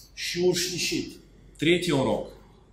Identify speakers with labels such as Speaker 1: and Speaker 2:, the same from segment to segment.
Speaker 1: שיעור שלישית.
Speaker 2: Третий урок.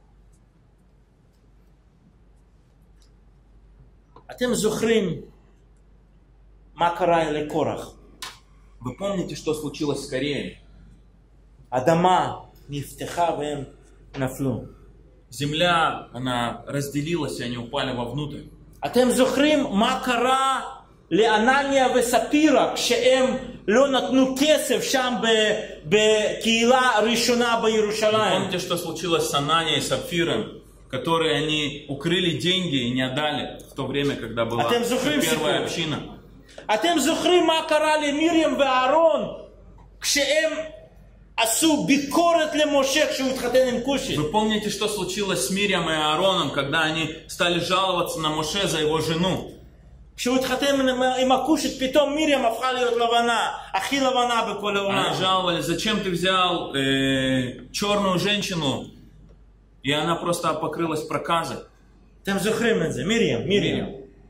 Speaker 1: אתם זוכרים מה קרה לקורח?
Speaker 2: Вы помните, что случилось с Кореей?
Speaker 1: האדמה נפתחה והם נפלו.
Speaker 2: Земля, она разделилась, и они упали вовнутрь.
Speaker 1: אתם זוכרים מה קרה לאנניה וספירה כשהם לא נתנו כסף שם בקהילה הראשונה בירושלים?
Speaker 2: Помните, что случилось с Ананией и Сапфиром, которые они укрыли деньги и не отдали в то время, когда была первая община?
Speaker 1: אתם זוכרים מה קרה למרים ואהרון כשהם עשו ביקורת למשה כשהוא התחתן עם כושית?
Speaker 2: Вы помните, что случилось с Мирьям и Аароном, когда они стали жаловаться на Моше за его жену?
Speaker 1: כשהוא התחתן עם הכושית, פתאום מרים הפכה להיות לבנה, הכי לבנה בכל העולם.
Speaker 2: Они жаловались, зачем ты взял черную женщину, и она просто покрылась проказой.
Speaker 1: אתם זוכרים את זה, מרים.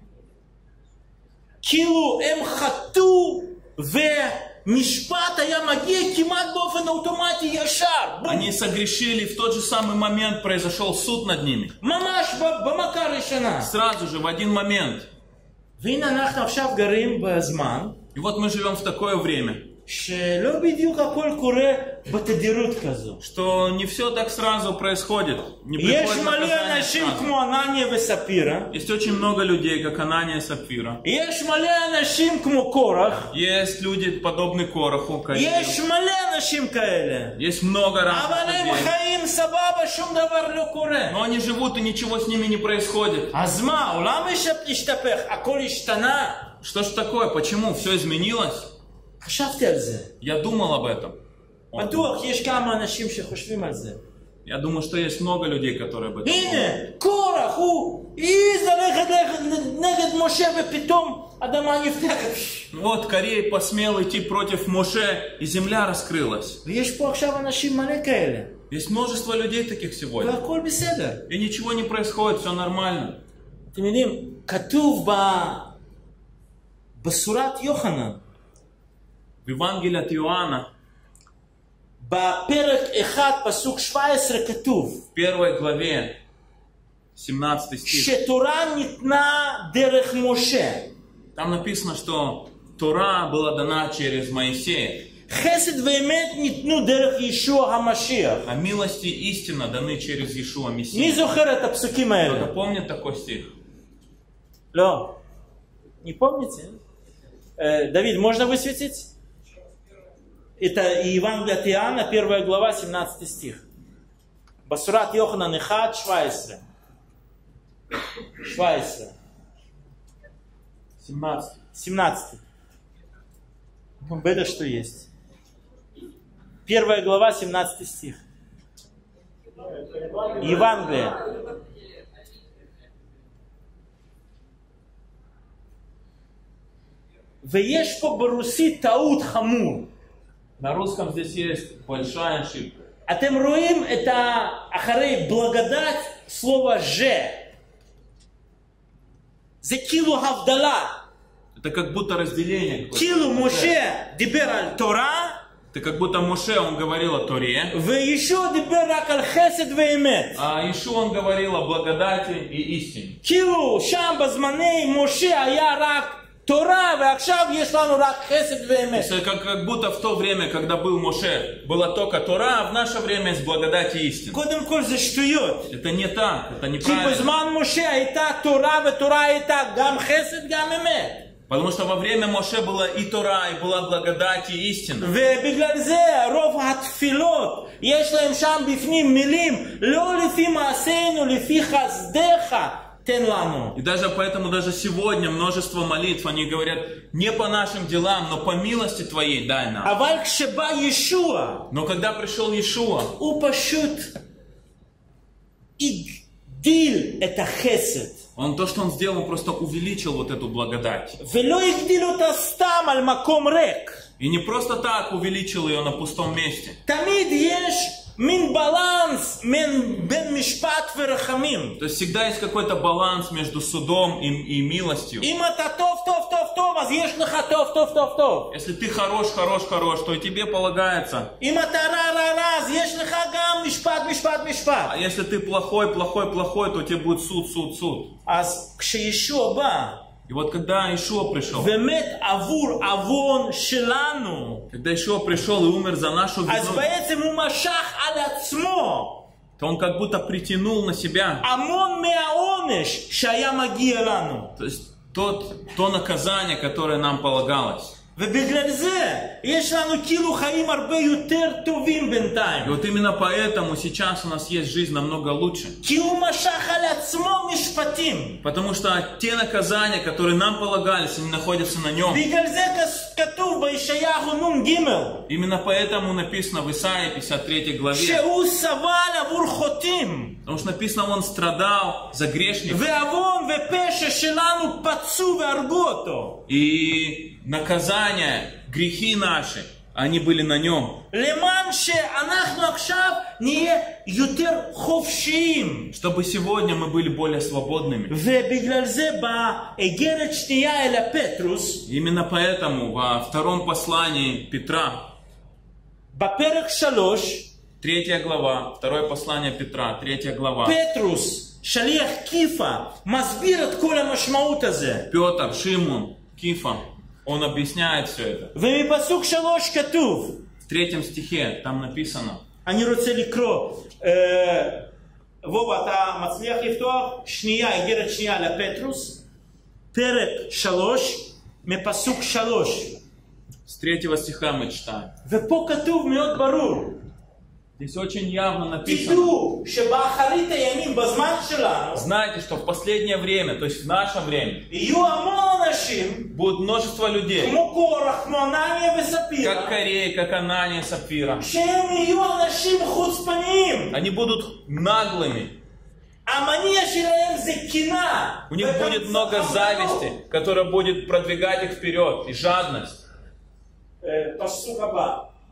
Speaker 1: כאילו הם חטאו ומשפט היה מגיע כמעט באופן אוטומטי ישר.
Speaker 2: Они согрешили, в тот же самый момент произошел суд над ними.
Speaker 1: ממש במכה הראשונה.
Speaker 2: Сразу же, в один момент.
Speaker 1: והנה אנחנו עכשיו גרים בזמן.
Speaker 2: И вот мы живем в такое время.
Speaker 1: שלא בדיוק הכל קורה בתדירות כזו.
Speaker 2: Что не все так сразу происходит. Не
Speaker 1: יש
Speaker 2: приходит
Speaker 1: מלא
Speaker 2: наказание
Speaker 1: אנשים
Speaker 2: сразу.
Speaker 1: כמו אנניה וספירה.
Speaker 2: Есть очень много людей, как Анания и Сапфира.
Speaker 1: יש מלא אנשים כמו קורח.
Speaker 2: Есть люди, подобные Кораху,
Speaker 1: יש מלא אנשים כאלה.
Speaker 2: Есть много разных
Speaker 1: אבל הם
Speaker 2: людей.
Speaker 1: חיים סבבה, שום דבר לא קורה.
Speaker 2: Но они живут, и ничего с ними не происходит.
Speaker 1: אז מה, העולם השתפך, הכל השתנה.
Speaker 2: Что ж такое? Почему? Все изменилось?
Speaker 1: חשבתי על זה.
Speaker 2: Я думал об этом.
Speaker 1: בטוח יש כמה אנשים שחושבים על זה.
Speaker 2: Я думаю, что есть много людей, которые об этом думают.
Speaker 1: הנה, קורח, הוא העז ללכת נגד משה ופתאום אדמה נפתחת.
Speaker 2: Вот Корей посмел идти против Моше, и земля раскрылась.
Speaker 1: ויש פה עכשיו אנשים מלא כאלה.
Speaker 2: Есть множество людей таких сегодня.
Speaker 1: והכל בסדר.
Speaker 2: И ничего не происходит, все нормально.
Speaker 1: אתם יודעים, כתוב בשורת יוחנן,
Speaker 2: В Евангелии от Иоанна,
Speaker 1: בפרק 1 פסוק 17 כתוב,
Speaker 2: в первой главе, 17 стих,
Speaker 1: שתורה ניתנה דרך משה.
Speaker 2: там написано, что Тора была дана через Моисея,
Speaker 1: חסד ואמת ניתנו דרך ישוע המשיח.
Speaker 2: а милость и истина даны через Иешуа
Speaker 1: מי
Speaker 2: Мессию.
Speaker 1: זוכר את הפסוקים האלה?
Speaker 2: Кто-то помнит такой стих?
Speaker 1: לא. Не помните? Давид, можно высветить? Это Евангелие от Иоанна, 1 глава, 17 стих. Басурат Йоханан 1, 17. 17. 17. Это что есть? 1 глава, 17 стих. Евангелие. ויש פה ברוסית טעות חמור.
Speaker 2: На русском здесь есть большая ошибка.
Speaker 1: אתם רואים את אחרי благодать слово «же». זה כאילו הבדלה.
Speaker 2: Это как будто разделение.
Speaker 1: כאילו משה דיבר על תורה.
Speaker 2: Это как будто Моше, он говорил о Торе.
Speaker 1: וישוע דיבר רק על חסד ואמת.
Speaker 2: А Иешуа, он говорил о благодати и истине.
Speaker 1: כאילו שם בזמני משה היה רק תורה, ועכשיו יש לנו רק חסד ואמת.
Speaker 2: Как будто в то время, когда был Моше, была только Тора, а в наше время есть благодать и истина.
Speaker 1: קודם כל זה שטויות.
Speaker 2: Это не так, это
Speaker 1: כי
Speaker 2: неправильно.
Speaker 1: בזמן משה הייתה תורה, ותורה הייתה גם חסד גם אמת.
Speaker 2: Потому что во время Моше была и Тора, и была благодать и истина.
Speaker 1: ובגלל זה רוב התפילות יש להם שם בפנים מילים לא לפי מעשינו, לפי חסדך תן לנו.
Speaker 2: И даже поэтому даже сегодня множество молитв, они говорят, не по нашим делам, но по милости Твоей дай нам.
Speaker 1: אבל כשבא ישוע,
Speaker 2: Но когда пришел Иешуа,
Speaker 1: הוא פשוט הגדיל את החסד.
Speaker 2: то, что он сделал, он просто увеличил вот эту благодать.
Speaker 1: ולא הגדיל אותה סתם על מקום ריק.
Speaker 2: И не просто так увеличил ее на пустом месте.
Speaker 1: תמיד יש מין בלנס בין משפט ורחמים.
Speaker 2: То есть всегда есть какой-то баланс между судом и милостью.
Speaker 1: אם אתה טוב, טוב, טוב, טוב, אז יש לך טוב, טוב, טוב, טוב.
Speaker 2: Если ты хорош, то и тебе полагается.
Speaker 1: אם אתה רע, רע, רע, אז יש לך משפט, משפט.
Speaker 2: А если ты плохой, то тебе будет суд, суд, суд.
Speaker 1: אז כשישוע בא,
Speaker 2: И вот когда Иешуа пришел,
Speaker 1: ומת עבור עוון שלנו,
Speaker 2: когда Иешуа пришел и умер за нашу
Speaker 1: אז
Speaker 2: вину,
Speaker 1: בעצם הוא משך על עצמו
Speaker 2: то он как будто притянул на себя,
Speaker 1: המון מהעונש שהיה מגיע לנו.
Speaker 2: то есть то наказание, которое нам полагалось.
Speaker 1: ובגלל זה יש לנו כאילו חיים הרבה יותר טובים
Speaker 2: И
Speaker 1: בינתיים.
Speaker 2: вот именно поэтому сейчас у нас есть жизнь намного лучше.
Speaker 1: כי הוא משך על עצמו משפטים.
Speaker 2: Потому что те наказания, которые нам полагались, они находятся на нем.
Speaker 1: בגלל זה כתוב בישעיהו נ"ג.
Speaker 2: Именно поэтому написано в Исаии 53 главе.
Speaker 1: שהוא סבל עבור חוטאים.
Speaker 2: Потому что написано, он страдал за грешников.
Speaker 1: ועוון ופשע שלנו פצעו והרגו אותו.
Speaker 2: И наказания, грехи наши, они были на нем.
Speaker 1: למען שאנחנו עכשיו נהיה יותר חופשיים.
Speaker 2: Чтобы сегодня мы были более свободными.
Speaker 1: ובגלל זה באיגרת שנייה אל הפטרוס,
Speaker 2: Именно поэтому во втором послании Петра,
Speaker 1: בפרק 3,
Speaker 2: 3 глава, второе послание Петра, 3 глава.
Speaker 1: פטרוס, שליח קיפה, מסביר את כל המשמעות הזה.
Speaker 2: Петр, Шимон, Кифа, он объясняет все это.
Speaker 1: ומפסוק 3 כתוב,
Speaker 2: В 3 стихе там написано.
Speaker 1: אני רוצה לקרוא, וובה, אתה מצליח לפתוח? שנייה, איגרת שנייה לפטרוס, פרק 3, מפסוק 3.
Speaker 2: С 3 стиха мы читаем.
Speaker 1: ופה כתוב מאוד ברור.
Speaker 2: Здесь очень явно написано.
Speaker 1: תדעו שבאחרית הימים, בזמן שלנו,
Speaker 2: Знайте, что в последнее время, то есть в наше время,
Speaker 1: יהיו המון אנשים,
Speaker 2: будет множество людей,
Speaker 1: כמו קורח, כמו אנניה
Speaker 2: как
Speaker 1: וספירה,
Speaker 2: Корей, как Анания, Сапфира.
Speaker 1: שהם יהיו אנשים חוצפניים.
Speaker 2: Они будут наглыми.
Speaker 1: המניע שלהם זה קנאה.
Speaker 2: У них будет много зависти, которая будет продвигать их вперед, и жадность.
Speaker 1: פסוק הבא.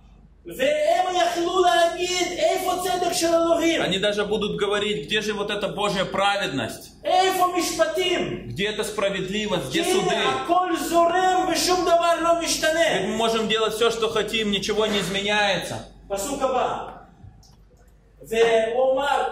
Speaker 1: והם יכלו להגיד איפה צדק של אלוהים?
Speaker 2: Они даже будут говорить, где же вот эта Божья праведность?
Speaker 1: איפה משפטים?
Speaker 2: Где эта справедливость? Где суды?
Speaker 1: הנה הכל זורם ושום דבר לא
Speaker 2: Ведь
Speaker 1: משתנה.
Speaker 2: мы можем делать все, что хотим, ничего не изменяется.
Speaker 1: פסוק הבא. והוא אומר,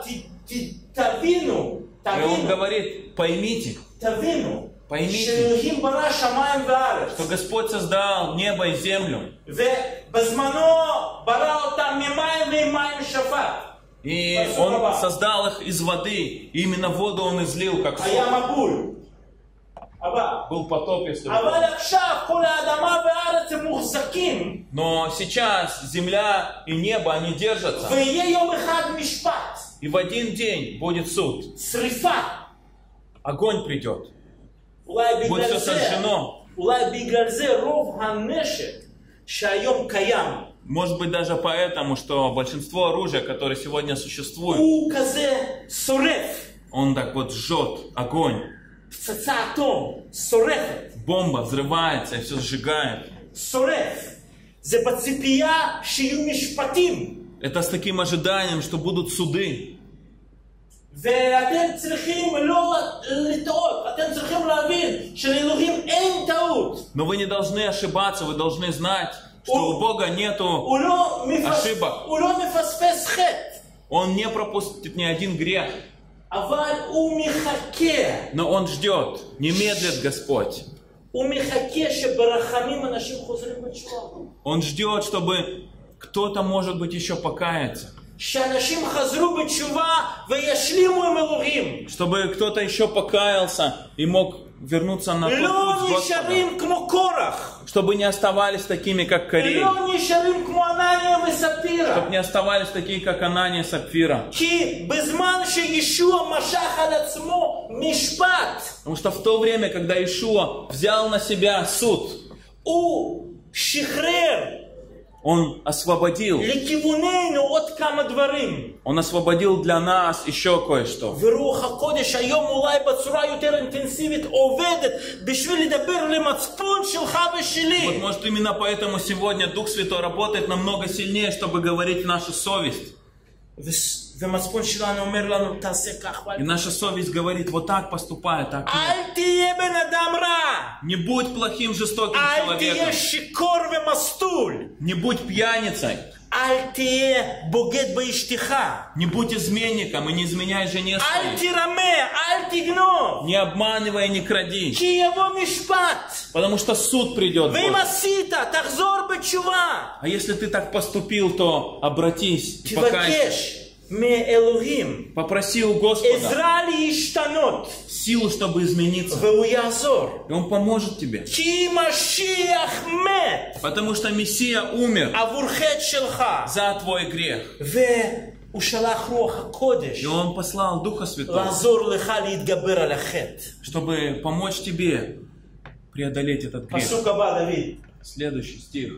Speaker 1: תבינו,
Speaker 2: И он говорит, поймите, поймите,
Speaker 1: שאלוהים ברא שמיים וארץ.
Speaker 2: что Господь создал небо и землю.
Speaker 1: ובזמנו ברא אותם ממים ועם מים שפט.
Speaker 2: И Он создал их из воды. И именно воду Он излил, как
Speaker 1: היה
Speaker 2: сок.
Speaker 1: מבול. הבא.
Speaker 2: Был потоп, если вы
Speaker 1: אבל
Speaker 2: помните.
Speaker 1: עכשיו כל האדמה והארץ הם מוחזקים.
Speaker 2: Но сейчас земля и небо, они держатся.
Speaker 1: ויהיה יום אחד משפט.
Speaker 2: И в один день будет суд.
Speaker 1: שריפה.
Speaker 2: Огонь придет.
Speaker 1: אולי
Speaker 2: будет
Speaker 1: בגלל
Speaker 2: все
Speaker 1: זה,
Speaker 2: сожжено.
Speaker 1: אולי בגלל זה רוב הנשק שהיום קיים,
Speaker 2: Может быть даже поэтому, что большинство оружия, которое сегодня существует,
Speaker 1: הוא כזה שורף.
Speaker 2: он так вот жжет огонь.
Speaker 1: פצצה אטום, שורפת.
Speaker 2: Бомба взрывается и все сжигает.
Speaker 1: שורף. זה בציפייה שיהיו משפטים.
Speaker 2: Это с таким ожиданием, что будут суды.
Speaker 1: ואתם צריכים לא לטעות, אתם צריכים להבין שלאלוהים אין טעות.
Speaker 2: Но вы не должны ошибаться, вы должны знать, что у Бога нету ошибок.
Speaker 1: הוא לא מפספס חטא.
Speaker 2: Он не пропустит ни один грех.
Speaker 1: אבל הוא מחכה.
Speaker 2: Но Он ждет, не медлит Господь.
Speaker 1: הוא מחכה שברחמים אנשים חוזרים בתשובה.
Speaker 2: Он ждет, чтобы кто-то, может быть, еще покаяться.
Speaker 1: שאנשים חזרו בתשובה וישלימו עם אלוהים.
Speaker 2: Чтобы кто-то еще покаялся и мог вернуться на тот
Speaker 1: לא
Speaker 2: путь с
Speaker 1: נשארים
Speaker 2: Господом.
Speaker 1: כמו קורח.
Speaker 2: Чтобы не оставались такими, как Корей.
Speaker 1: לא נשארים כמו אנניה וספירה.
Speaker 2: Чтобы не оставались такие, как Анания и Сапфира.
Speaker 1: כי בזמן שישוע משך על עצמו משפט,
Speaker 2: Потому что в то время, когда Иешуа взял на себя суд,
Speaker 1: הוא שחרר
Speaker 2: Он освободил.
Speaker 1: לכיווננו עוד כמה דברים.
Speaker 2: Он освободил для нас еще кое-что.
Speaker 1: ורוח הקודש היום אולי בצורה יותר אינטנסיבית עובדת בשביל לדבר למצפון שלך
Speaker 2: Вот
Speaker 1: ושלי.
Speaker 2: может именно поэтому сегодня Дух Святой работает намного сильнее, чтобы говорить в нашу совесть.
Speaker 1: ומצפון שלנו אומר לנו תעשה כך.
Speaker 2: И наша совесть говорит, вот так поступай, так нет.
Speaker 1: אל תהיה בן אדם רע.
Speaker 2: Не будь плохим, жестоким
Speaker 1: אל
Speaker 2: человеком.
Speaker 1: תהיה שיכור ומסטול.
Speaker 2: Не будь пьяницей. Не будь изменником и не изменяй жене своей. Не обманывай, не кради. Потому что суд придет. А если ты так поступил, то обратись и покайся. Попроси у Господа силу, чтобы измениться. И Он поможет тебе. Потому что Мессия умер за твой грех. И Он послал Духа Святого, чтобы помочь тебе преодолеть этот грех. Следующий стих.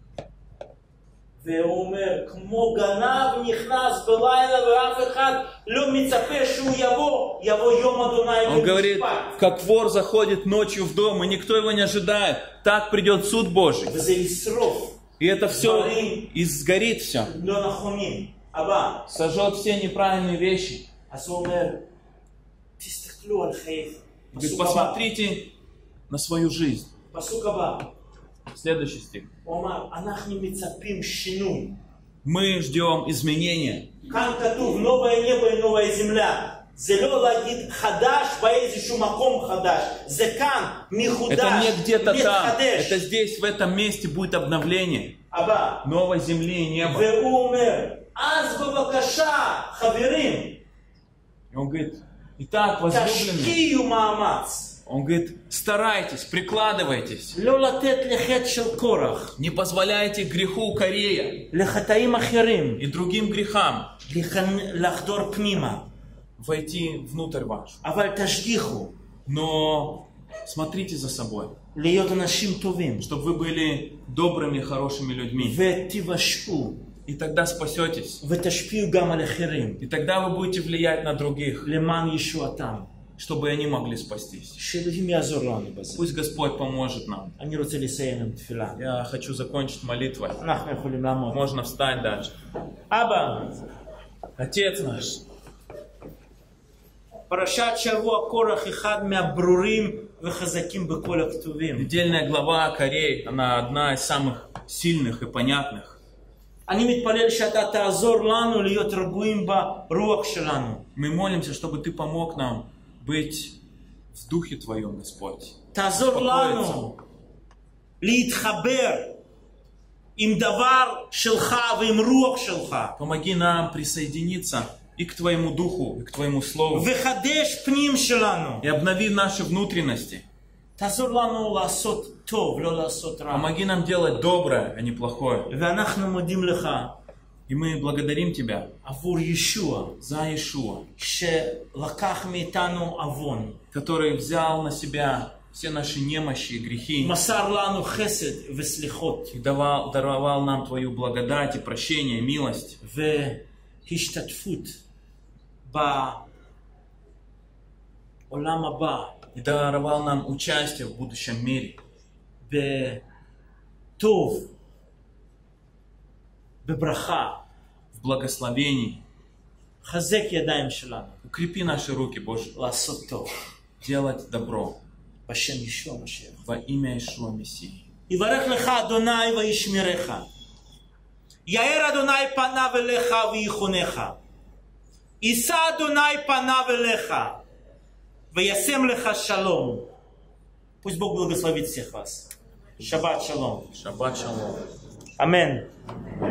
Speaker 1: והוא אומר, כמו גנב נכנס בלילה ואף אחד לא מצפה שהוא יבוא יום אדוני.
Speaker 2: Он говорит, как вор заходит ночью в дом, и никто его не ожидает, так придет суд Божий. И это все, и сгорит все. Сожжет все неправильные вещи. Говорит, посмотрите на свою жизнь. Следующий стих. Мы ждем изменения. Это не где-то там. Это здесь, в этом месте будет обновление. Новой земли и неба. И он говорит, итак, возлюбленные, он говорит, старайтесь, прикладывайтесь. Не позволяйте греху Корея и другим грехам войти внутрь ваш. Но смотрите за собой, чтобы вы были добрыми, хорошими людьми. И тогда спасетесь. И тогда вы будете влиять на других, чтобы они могли спастись. Пусть Господь поможет нам. Я хочу закончить молитвой. Можно встать дальше. Отец наш. Недельная глава Корей, она одна из самых сильных и понятных. Мы молимся, чтобы Ты помог нам быть в Духе Твоем, Господь. Помоги нам присоединиться и к Твоему Духу, и к Твоему Слову. И обнови наши внутренности. Помоги нам делать доброе, а не плохое. И мы благодарим Тебя за Иешуа, который взял на себя все наши немощи и грехи и даровал нам Твою благодать и прощение, и милость. И даровал нам участие в будущем мире. В благословении. Укрепи наши руки, Боже, делать добро во имя Иешуа Мессии.
Speaker 1: יאר אדוני פניו אליך ויחונך. יישא אדוני פניו אליך וישם לך שלום. Пусть Бог благословит всех вас. Шаббат шалом.
Speaker 2: Шаббат шалом.
Speaker 1: Аминь.